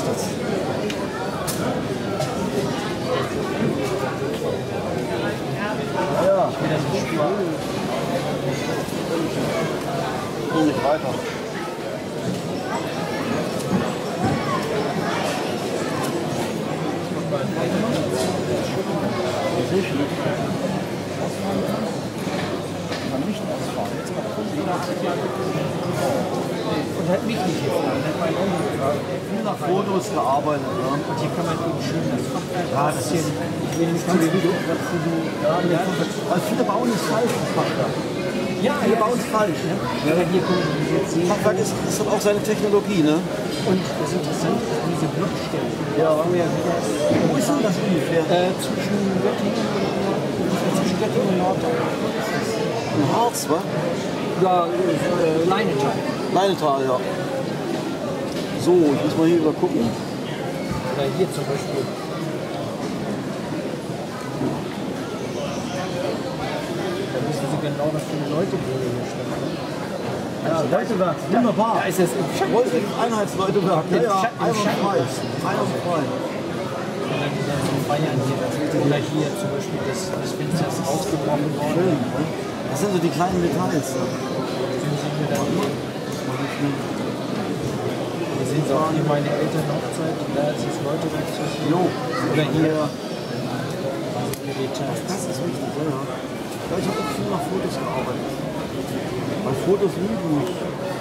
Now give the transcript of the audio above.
kostet's. Ja. Komm nicht weiter. Und hat mich nicht gefragt, hat mein Onkel gefragt. Viel nach Fotos gearbeitet, ja. Und hier kann man eben schön das Fachwerk. Ja, das ist, ich will nicht zu dem, was du weil viele bauen es falsch, das Fachwerk. ja, Viele bauen es falsch. ja. Ja, hier können wir jetzt sehen. Fachwerk ist dann auch seine Technologie, ne? Und das Interessante ist diese Blockstelle. Ja. Wo ist denn das ungefähr? Zwischen Göttingen und Nordrhein. Im Harz, wa? Ja, Leinetal. Leinetal, ja. So, ich muss mal hier über gucken. Oder hier zum Beispiel. Da wissen Sie genau, was für Leute hier stehen. Ja, Leutewerk, wunderbar. Da ist es im Schatten. Einheitsleutewerk, ja, ja, einwandfrei. Einwandfrei. Und dann so Bayern hier. Oder hier zum Beispiel das Fenster ist ausgebrochen worden. Das sind so die kleinen Details. Hier sehen Sie auch hier meine Elternhochzeit. Da ist das Leutewerk zwischen. Jo. Oder hier. Das ist wichtig, ja. Ja, ich habe auch viel nach Fotos gearbeitet. Weil Fotos lieben mich.